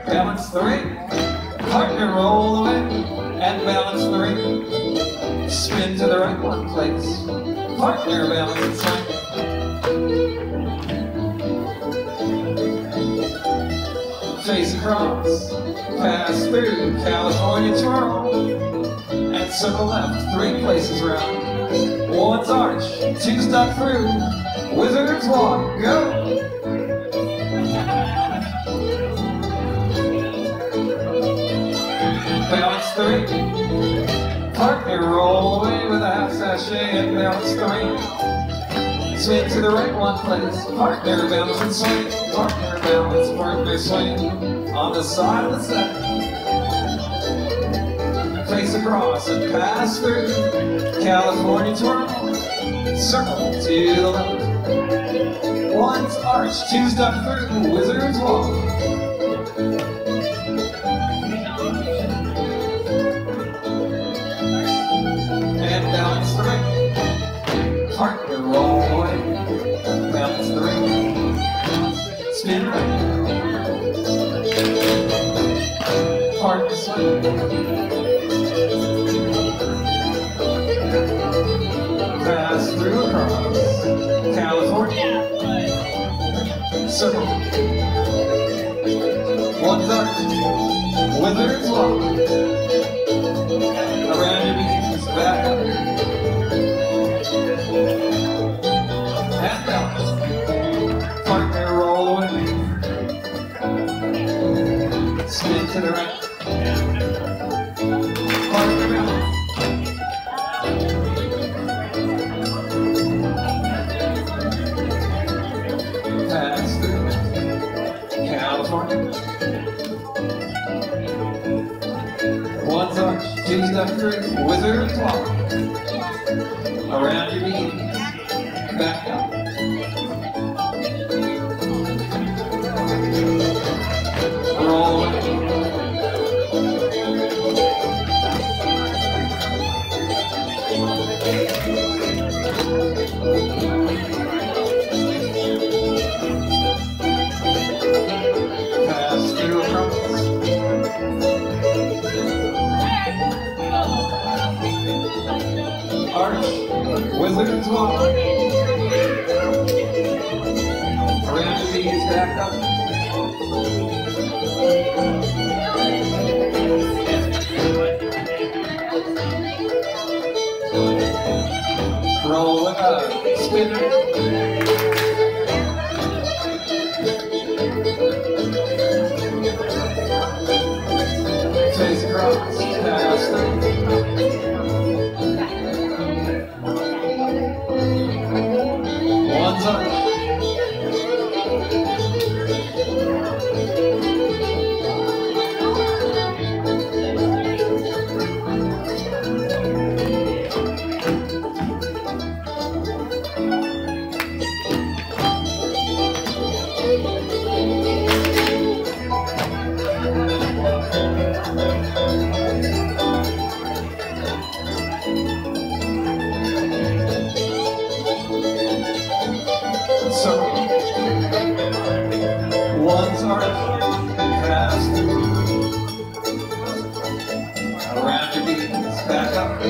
balance the ring, partner roll away, and balance the ring. Spin to the right one place, partner balance and swing. Face across, pass through, California twirl, and circle left, 3 places round. 1's arch, 2's duck through, wizard's walk, go! Balance the ring, partner roll away with a half sachet and balance the ring. Swing to the right one place, partner balance and swing, partner balance, partner swing. On the side of the set, face across and pass through, California twirl, circle to the left. 1's arch, 2's duck through, wizard's walk. And balance the ring, partner roll away, balance the ring, spin right, partner swing, pass through across, California, circle, 1's arch, wizard's walk, around your knees, back up, and balance, partner roll away, spin to the right, partner balance, pass through, California, 1's arch, 2's duck through, wizard's walk, around your knees, back up, roll away, pass through across, arch, wizard's walk, around your knees, back up, roll spin, face across, pass through, 1's arch, circle, 1's arch, pass through, around your knees, back up,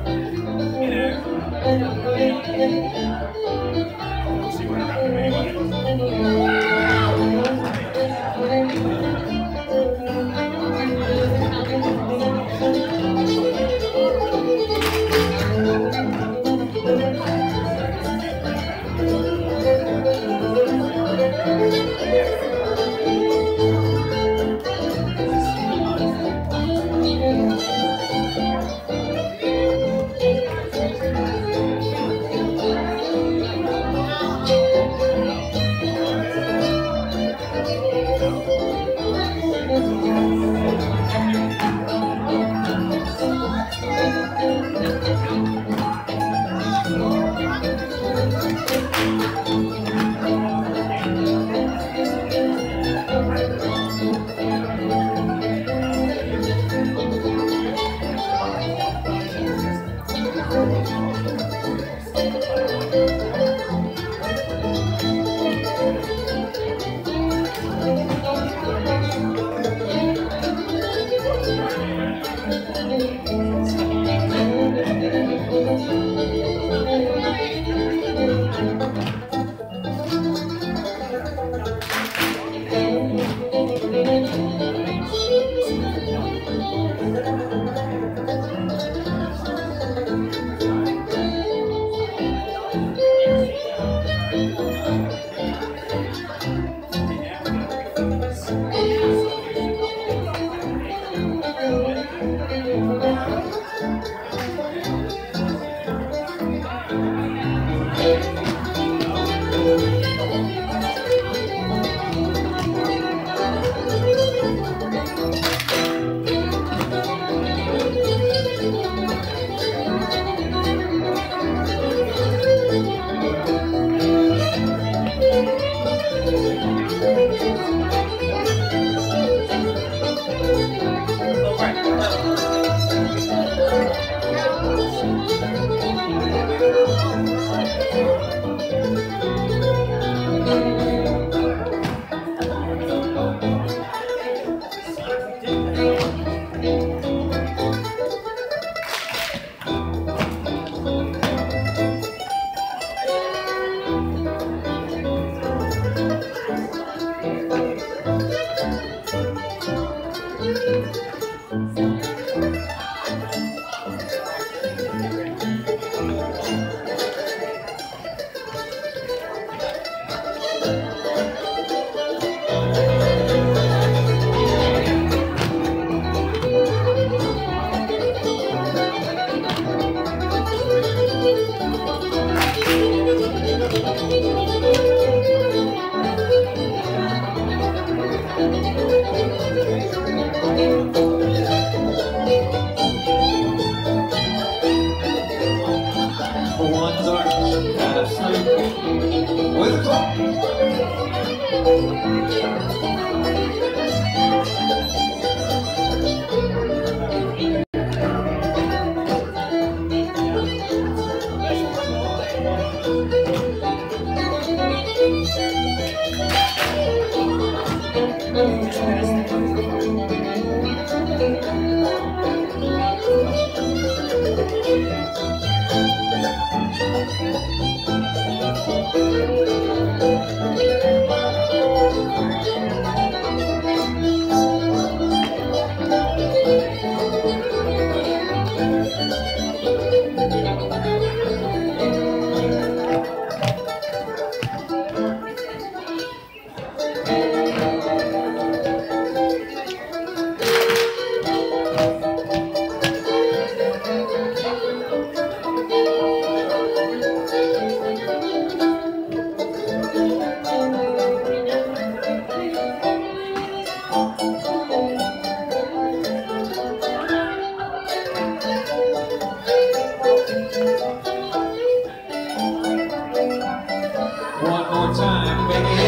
See what happened anyway. One's arch kind of slim with a clock. One more time, make it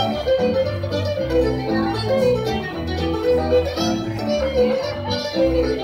good.